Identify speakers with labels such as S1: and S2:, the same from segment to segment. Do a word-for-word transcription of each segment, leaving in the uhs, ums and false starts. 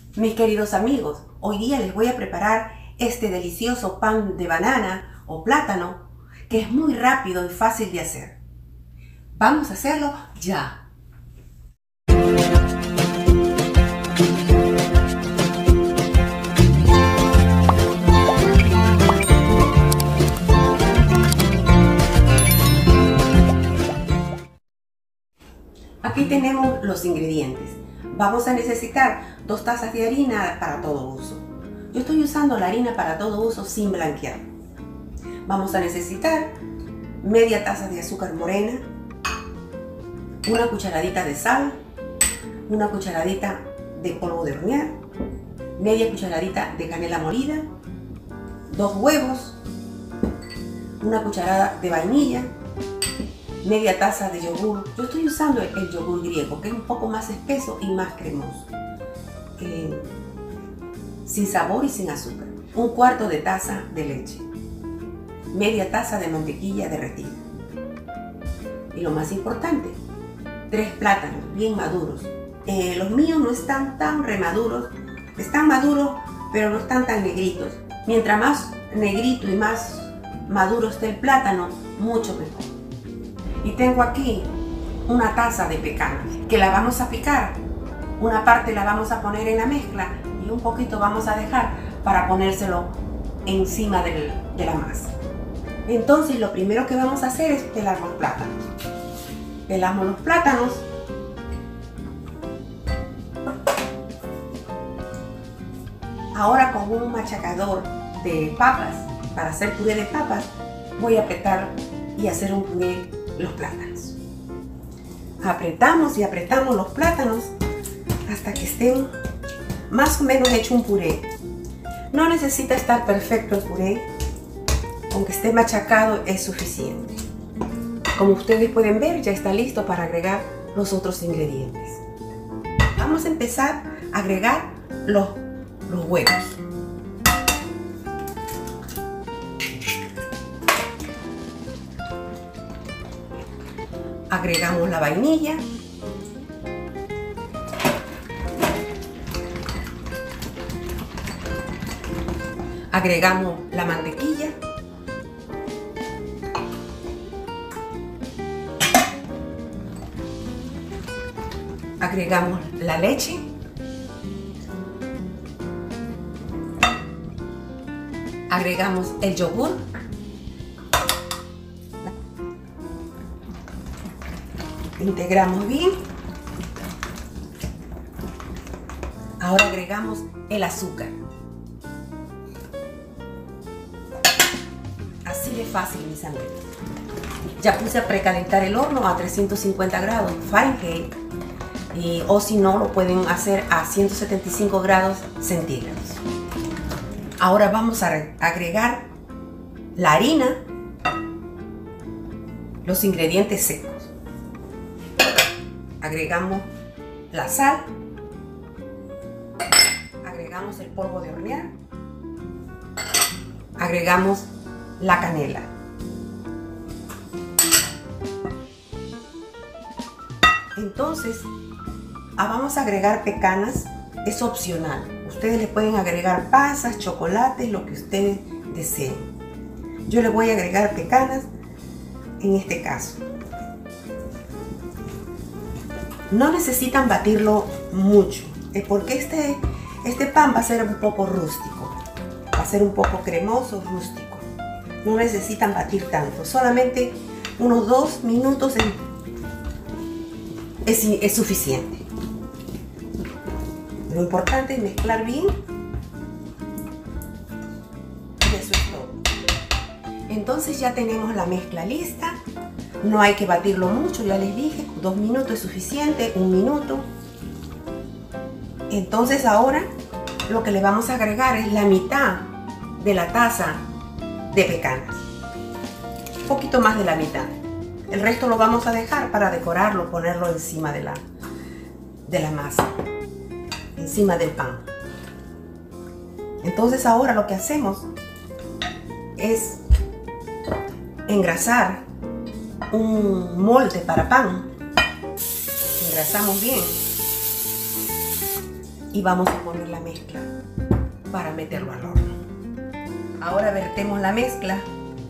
S1: Mis queridos amigos, hoy día les voy a preparar este delicioso pan de banana o plátano que es muy rápido y fácil de hacer. Vamos a hacerlo ya. Aquí tenemos los ingredientes. Vamos a necesitar dos tazas de harina para todo uso. Yo estoy usando la harina para todo uso sin blanquear. Vamos a necesitar media taza de azúcar morena, una cucharadita de sal, una cucharadita de polvo de hornear, media cucharadita de canela molida, dos huevos, una cucharada de vainilla, media taza de yogur. Yo estoy usando el yogur griego, que es un poco más espeso y más cremoso, eh, sin sabor y sin azúcar. Un cuarto de taza de leche, media taza de mantequilla derretida. Y lo más importante, tres plátanos bien maduros. Eh, los míos no están tan remaduros, están maduros, pero no están tan negritos. Mientras más negrito y más maduro esté el plátano, mucho mejor. Y tengo aquí una taza de pecanas que la vamos a picar. Una parte la vamos a poner en la mezcla y un poquito vamos a dejar para ponérselo encima del, de la masa. Entonces lo primero que vamos a hacer es pelar los plátanos. Pelamos los plátanos. Ahora con un machacador de papas, para hacer puré de papas, voy a apretar y hacer un puré los plátanos. Apretamos y apretamos los plátanos hasta que estén más o menos hecho un puré. No necesita estar perfecto el puré, aunque esté machacado es suficiente. Como ustedes pueden ver, ya está listo para agregar los otros ingredientes. Vamos a empezar a agregar los, los huevos. Agregamos la vainilla, agregamos la mantequilla, agregamos la leche, agregamos el yogur, integramos bien. Ahora agregamos el azúcar. Así de fácil, mis amigos. Ya puse a precalentar el horno a trescientos cincuenta grados Fahrenheit, y, o si no, lo pueden hacer a ciento setenta y cinco grados centígrados. Ahora vamos a agregar la harina, los ingredientes secos. Agregamos la sal, agregamos el polvo de hornear, agregamos la canela. Entonces, vamos a agregar pecanas, es opcional. Ustedes le pueden agregar pasas, chocolates, lo que ustedes deseen. Yo le voy a agregar pecanas en este caso. No necesitan batirlo mucho, porque este, este pan va a ser un poco rústico, va a ser un poco cremoso, rústico. No necesitan batir tanto, solamente unos dos minutos en, es, es suficiente. Lo importante es mezclar bien y eso es todo. Entonces ya tenemos la mezcla lista. No hay que batirlo mucho, ya les dije, dos minutos es suficiente, un minuto. Entonces ahora lo que le vamos a agregar es la mitad de la taza de pecanas. Un poquito más de la mitad. El resto lo vamos a dejar para decorarlo, ponerlo encima de la, de la masa, encima del pan. Entonces ahora lo que hacemos es engrasar un molde para pan. Engrasamos bien y vamos a poner la mezcla para meterlo al horno. Ahora vertemos la mezcla.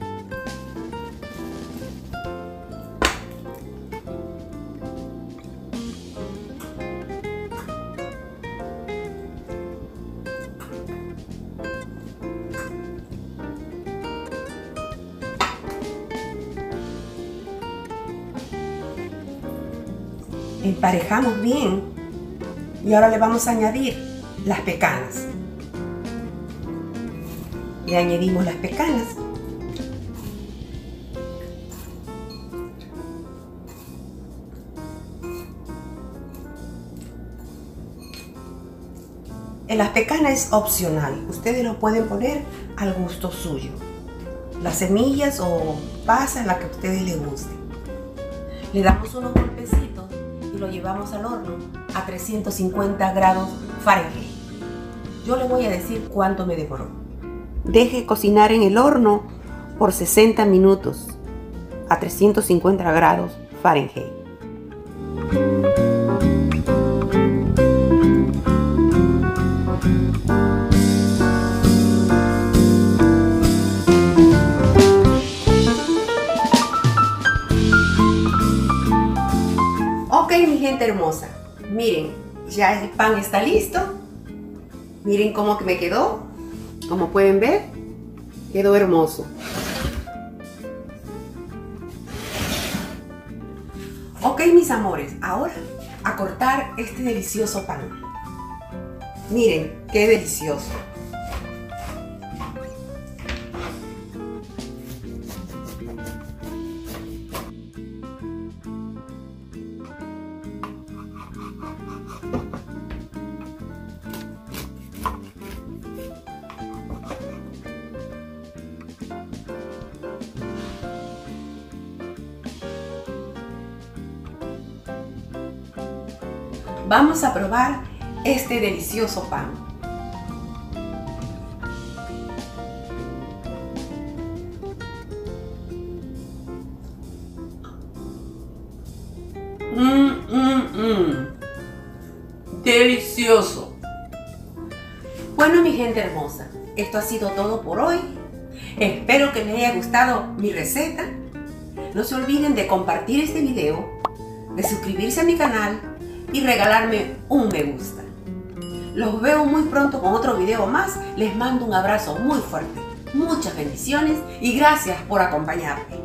S1: Emparejamos bien y ahora le vamos a añadir las pecanas. Le añadimos las pecanas. Las pecanas es opcional, ustedes lo pueden poner al gusto suyo. Las semillas o pasas, la que a ustedes les guste. Le damos unos golpecitos y lo llevamos al horno a trescientos cincuenta grados Fahrenheit. Yo le voy a decir cuánto me demoró. Deje cocinar en el horno por sesenta minutos a trescientos cincuenta grados Fahrenheit. Ok, mi gente hermosa, miren, ya el pan está listo. Miren cómo que me quedó. Como pueden ver, quedó hermoso. Ok, mis amores, ahora a cortar este delicioso pan. Miren, qué delicioso. Vamos a probar este delicioso pan. Mmm, mmm, mmm. Delicioso. Bueno, mi gente hermosa, esto ha sido todo por hoy. Espero que les haya gustado mi receta. No se olviden de compartir este video, de suscribirse a mi canal y regalarme un me gusta. Los veo muy pronto con otro video más. Les mando un abrazo muy fuerte, muchas bendiciones y gracias por acompañarme.